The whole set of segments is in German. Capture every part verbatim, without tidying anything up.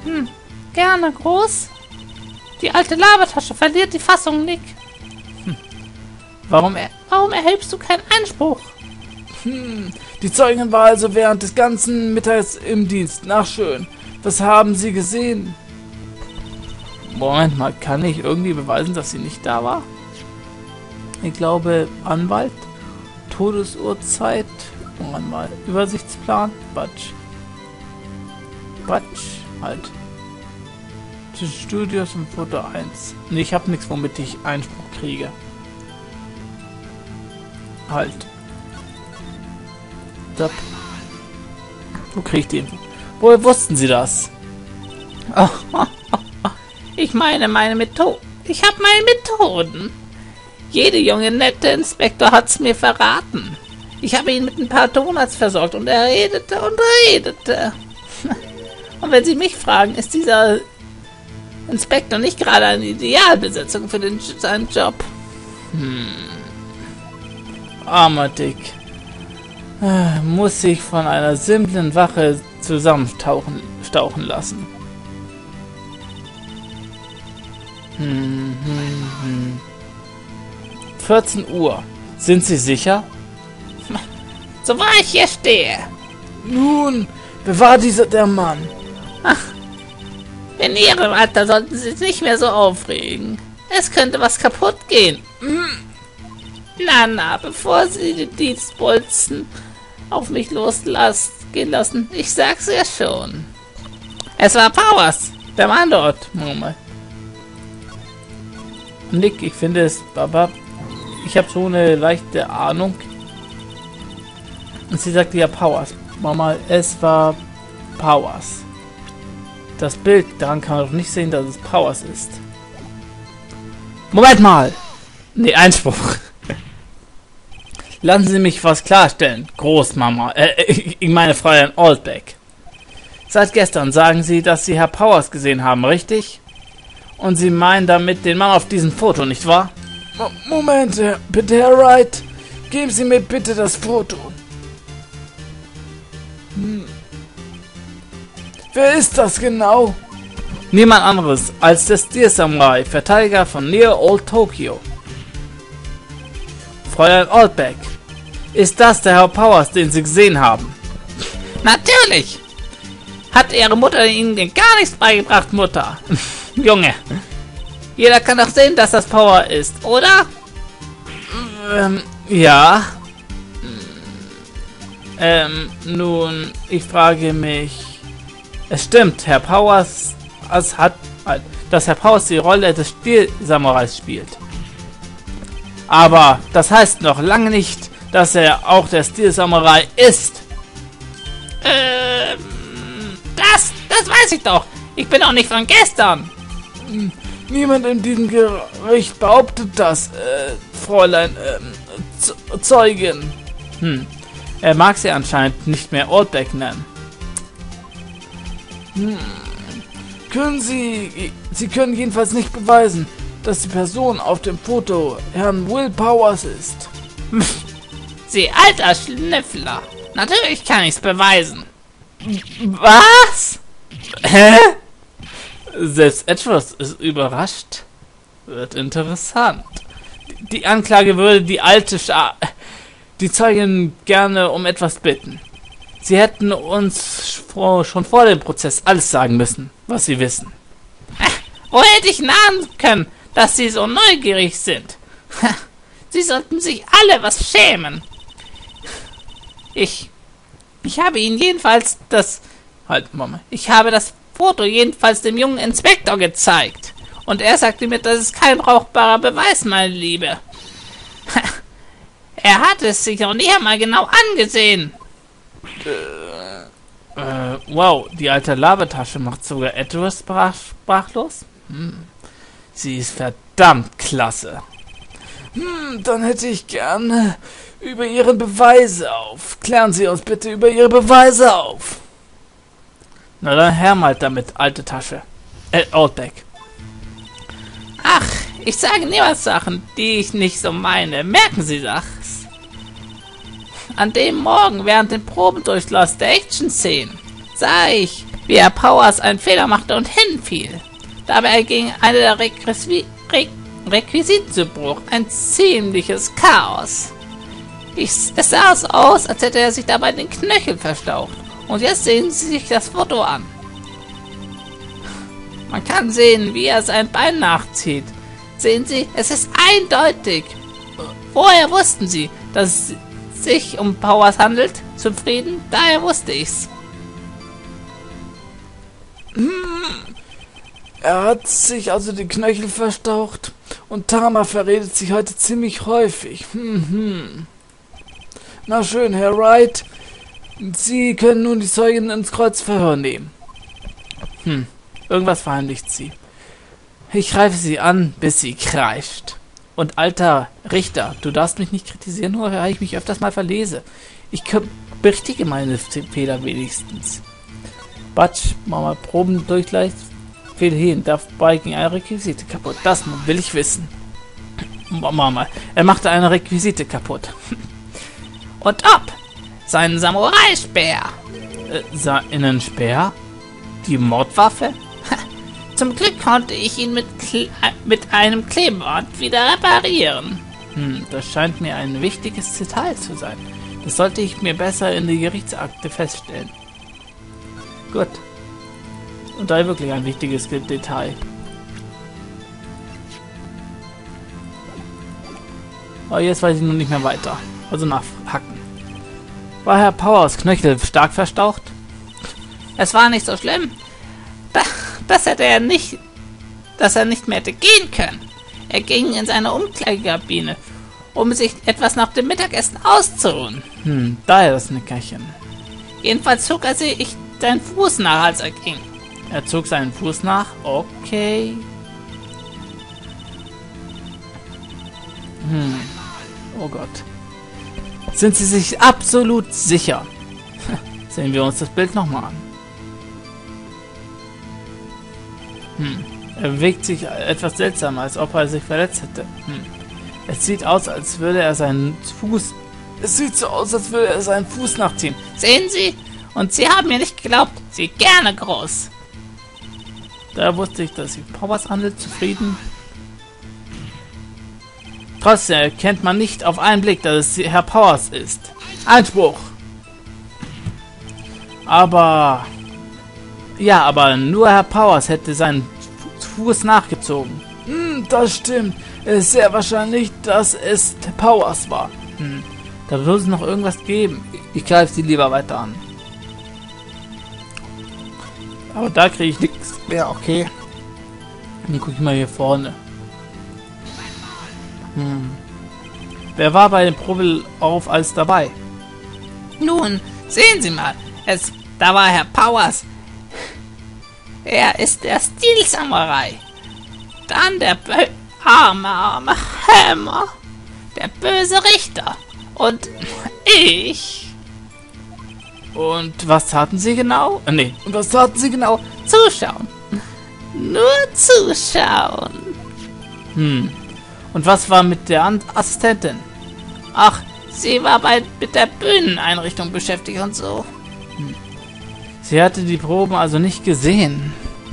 Hm, gerne, Groß. Die alte Labertasche verliert die Fassung nicht. Hm. Warum, er, warum erhebst du keinen Einspruch? Hm, die Zeugin war also während des ganzen Mittags im Dienst. Ach schön. Was haben Sie gesehen? Moment mal, kann ich irgendwie beweisen, dass sie nicht da war? Ich glaube, Anwalt, Todesurzeit, Moment mal, Übersichtsplan, Batsch. Batsch, halt. Zwischen Studios und Foto eins. Ne, ich habe nichts, womit ich Einspruch kriege. Halt. Stopp. Wo kriege ich den? Woher wussten Sie das? Oh, oh, oh, oh. Ich meine meine Methode. Ich habe meine Methoden. Jede junge, nette Inspektor hat's mir verraten. Ich habe ihn mit ein paar Donuts versorgt und er redete und redete. Und wenn Sie mich fragen, ist dieser Inspektor nicht gerade eine Idealbesetzung für den, seinen Job. Hm. Armer Dick. Äh, muss sich von einer simplen Wache zusammentauchen stauchen lassen. Hm, hm, hm. vierzehn Uhr. Sind Sie sicher? So wahr ich hier stehe. Nun, wer war dieser der Mann? Ach, in Ihrem Alter sollten Sie sich nicht mehr so aufregen. Es könnte was kaputt gehen. Hm. Na, na, bevor Sie die Dienstbolzen auf mich losgehen lassen, ich sag's ja schon. Es war Powers, der Mann dort. Moment. Nick, ich finde es, Baba, ich habe so eine leichte Ahnung. Und sie sagte ja Powers. Mama, es war Powers. Das Bild, daran kann man doch nicht sehen, dass es Powers ist. Moment mal! Nee, Einspruch. Lassen Sie mich was klarstellen, Großmama. Äh, ich meine Fräulein Oldbeck. Seit gestern sagen Sie, dass Sie Herr Powers gesehen haben, richtig? Und Sie meinen damit den Mann auf diesem Foto, nicht wahr? Mo Moment, bitte, Herr Wright. Geben Sie mir bitte das Foto. Hm. Wer ist das genau? Niemand anderes als der Steel Samurai, Verteidiger von Neo Old Tokyo. Fräulein Oldbeck, ist das der Herr Powers, den Sie gesehen haben? Natürlich! Hat Ihre Mutter Ihnen gar nichts beigebracht, Mutter? Junge, jeder kann doch sehen, dass das Power ist, oder? Ähm, ja. Ähm, nun, ich frage mich... Es stimmt, Herr Powers es hat, dass Herr Powers die Rolle des Steel-Samurais spielt. Aber das heißt noch lange nicht, dass er auch der Steel-Samurai ist. Ähm, das, das weiß ich doch. Ich bin auch nicht von gestern. Niemand in diesem Gericht behauptet das, äh, Fräulein, äh, Zeugin. Hm, er mag sie anscheinend nicht mehr Oldbeck nennen. Hm. Können Sie... Sie können jedenfalls nicht beweisen, dass die Person auf dem Foto Herrn Will Powers ist. Sie alter Schnüffler. Natürlich kann ich's beweisen. Was? Hä? Selbst Edgeworth ist überrascht. Wird interessant. Die Anklage würde die alte Scha... die Zeugin gerne um etwas bitten. Sie hätten uns vor, schon vor dem Prozess alles sagen müssen, was sie wissen. Wo hätte ich nahen können, dass Sie so neugierig sind? Sie sollten sich alle was schämen. Ich... Ich habe Ihnen jedenfalls das... Halt, Mama. Ich habe das Foto jedenfalls dem jungen Inspektor gezeigt. Und er sagte mir, das ist kein brauchbarer Beweis, meine Liebe. Er hat es sich noch nicht einmal genau angesehen. Äh, äh, wow, die alte Labertasche macht sogar Edward sprach, sprachlos. Hm. Sie ist verdammt klasse. Hm, dann hätte ich gerne über Ihre Beweise auf. Klären Sie uns bitte über Ihre Beweise auf. Na dann her mal damit, alte Tasche. Äh, Oldbeck. Ach, ich sage niemals Sachen, die ich nicht so meine. Merken Sie das? An dem Morgen während dem Probendurchlass der Action-Szenen sah ich, wie er Powers einen Fehler machte und hinfiel. Dabei ging einer der Requisi Re Requisiten zu Bruch. Ein ziemliches Chaos. Ich, es sah so aus, als hätte er sich dabei den Knöchel verstaucht. Und jetzt sehen Sie sich das Foto an. Man kann sehen, wie er sein Bein nachzieht. Sehen Sie, es ist eindeutig. Woher wussten Sie, dass es sich um Powers handelt? Zufrieden? Daher wusste ich's. Hm. Er hat sich also die Knöchel verstaucht und Tama verredet sich heute ziemlich häufig. Hm, hm. Na schön, Herr Wright. Sie können nun die Zeugin ins Kreuzverhör nehmen. Hm, irgendwas verheimlicht sie. Ich greife sie an, bis sie kreischt. Und alter Richter, du darfst mich nicht kritisieren, nur weil ich mich öfters mal verlese. Ich berichtige meine Fehler wenigstens. Batsch, mach mal Probendurchgleich. Fehl hin, dabei ging eine Requisite kaputt. Das will ich wissen. Mama, er machte eine Requisite kaputt. Und ob? Seinen Samurai-Speer. Äh, seinen Speer? Die Mordwaffe? Zum Glück konnte ich ihn mit, Kle mit einem Klebeband wieder reparieren. Hm, das scheint mir ein wichtiges Detail zu sein. Das sollte ich mir besser in die Gerichtsakte feststellen. Gut. Und da wirklich ein wichtiges Detail. Aber jetzt weiß ich nun nicht mehr weiter. Also nachhacken. War Herr Powers Knöchel stark verstaucht? Es war nicht so schlimm. Da, das hätte er nicht, dass er nicht mehr hätte gehen können. Er ging in seine Umkleidekabine, um sich etwas nach dem Mittagessen auszuruhen. Hm, daher das Nickerchen. Jedenfalls zog er sich seinen Fuß nach, als er ging. Er zog seinen Fuß nach. Okay. Hm. Oh Gott. Sind Sie sich absolut sicher? Sehen wir uns das Bild nochmal an. Hm. Er bewegt sich etwas seltsam, als ob er sich verletzt hätte. Hm. Es sieht aus, als würde er seinen Fuß... Es sieht so aus, als würde er seinen Fuß nachziehen. Sehen Sie? Und Sie haben mir nicht geglaubt. Sie gerne groß. Da wusste ich, dass sich Powers handelt. Zufrieden. Trotzdem erkennt man nicht auf einen Blick, dass es Herr Powers ist. Einspruch! Aber... Ja, aber nur Herr Powers hätte seinen Fuß nachgezogen. Hm, das stimmt. Es ist sehr wahrscheinlich, dass es Powers war. Hm, da wird es noch irgendwas geben. Ich greife sie lieber weiter an. Aber da kriege ich nichts mehr, okay. Dann gucke ich mal hier vorne. Hm. Wer war bei dem Probe auf als dabei? Nun, sehen Sie mal. Es, da war Herr Powers. Er ist der Stil-Samurai. Dann der Bö arme, arme Hammer. Der böse Richter. Und ich. Und was taten Sie genau? Äh, nee. Und was taten Sie genau? Zuschauen. Nur zuschauen. Hm. Und was war mit der Assistentin? Ach, sie war bei, mit der Bühneneinrichtung beschäftigt und so. Hm. Sie hatte die Proben also nicht gesehen.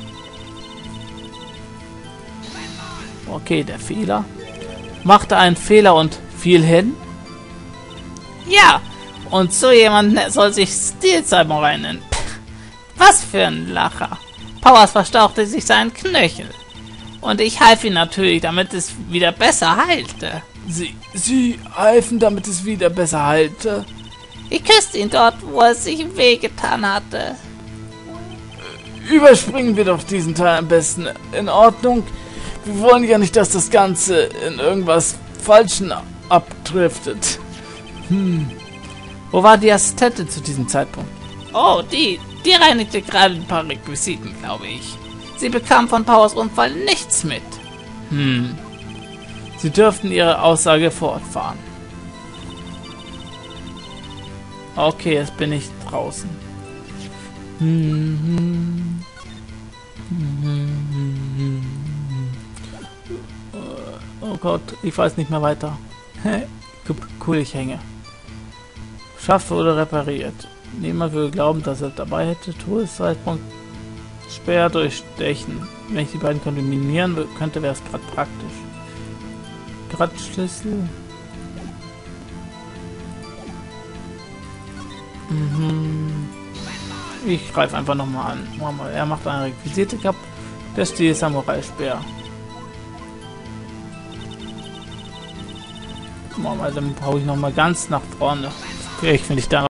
Okay, der Fehler. Machte einen Fehler und fiel hin? Ja, und so jemand soll sich Stil-Samurai nennen. Was für ein Lacher. Powers verstauchte sich seinen Knöchel. Und ich half ihm natürlich, damit es wieder besser heilte. Sie, Sie halfen, damit es wieder besser heilte? Ich küsste ihn dort, wo er sich wehgetan hatte. Überspringen wir doch diesen Teil am besten. In Ordnung? Wir wollen ja nicht, dass das Ganze in irgendwas Falschen abdriftet. Hm. Wo war die Assistentin zu diesem Zeitpunkt? Oh, die, die reinigte gerade ein paar Requisiten, glaube ich. Sie bekam von Powers Unfall nichts mit. Hm. Sie dürften ihre Aussage fortfahren. Okay, jetzt bin ich draußen. Hm. Hm. Oh Gott, ich weiß nicht mehr weiter. Cool, ich hänge. Schaffe oder repariert. Niemand würde glauben, dass er dabei hätte. Todeszeitpunkt Speer durchstechen. Wenn ich die beiden kombinieren könnte, wäre es gerade praktisch. Gradschlüssel. Mhm. Ich greife einfach nochmal an. Er macht eine Requisite gehabt. Der Stil Samurai-Speer. Dann brauche ich nochmal ganz nach vorne. Vielleicht finde ich da